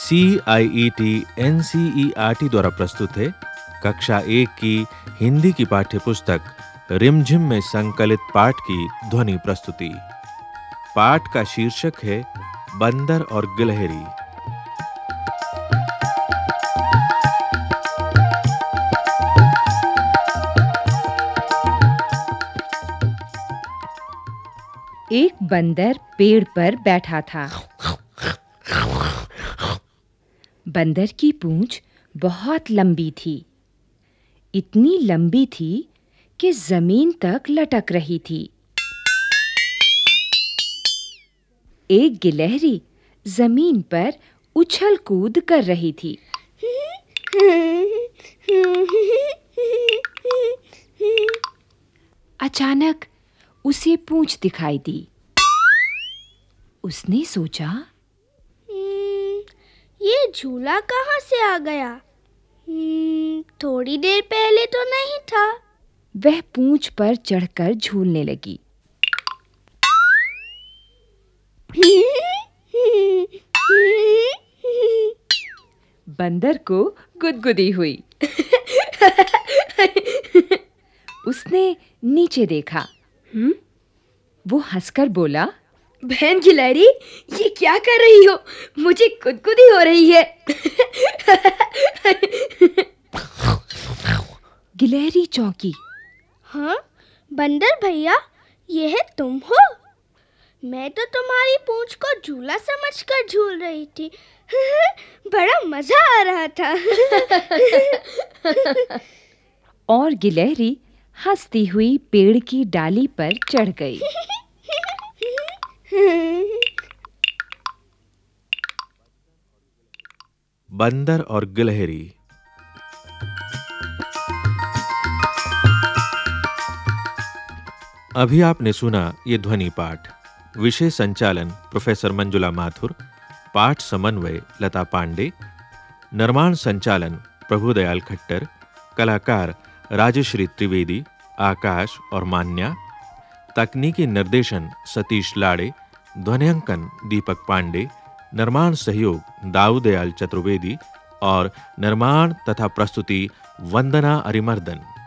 CIET NCERT द्वारा प्रस्तुत है कक्षा 1 की हिंदी की पाठ्यपुस्तक रिमझिम में संकलित पाठ की ध्वनि प्रस्तुति। पाठ का शीर्षक है बंदर और गिलहरी। एक बंदर पेड़ पर बैठा था। बंदर की पूंछ बहुत लंबी थी। इतनी लंबी थी कि जमीन तक लटक रही थी। एक गिलहरी जमीन पर उछल-कूद कर रही थी। अचानक उसे पूंछ दिखाई दी। उसने सोचा, ये झूला कहाँ से आ गया? थोड़ी देर पहले तो नहीं था। वह पूंछ पर चढ़कर झूलने लगी। बंदर को गुदगुदी हुई। उसने नीचे देखा। वो हंसकर बोला, बहन गिलहरी, ये क्या कर रही हो? मुझे गुदगुदी हो रही है। गिलहरी चौंकी। हाँ, बंदर भैया, यह तुम हो? मैं तो तुम्हारी पूंछ को झूला समझकर झूल रही थी। बड़ा मजा आ रहा था। और गिलहरी हंसती हुई पेड़ की डाली पर चढ़ गई। बंदर और गिलहरी। अभी आपने सुना ये ध्वनि पाठ। विषय संचालन प्रोफेसर मंजुला माथुर, पाठ समन्वय लता पांडे, निर्माण संचालन प्रभुदयाल खट्टर, कलाकार राजश्री त्रिवेदी, आकाश और मान्या, तकनीकी निर्देशन सतीश लाड़े, ध्वनियांकन दीपक पांडे, निर्माण सहयोग दाऊदयाल चतुर्वेदी और निर्माण तथा प्रस्तुति वंदना अरिमर्दन।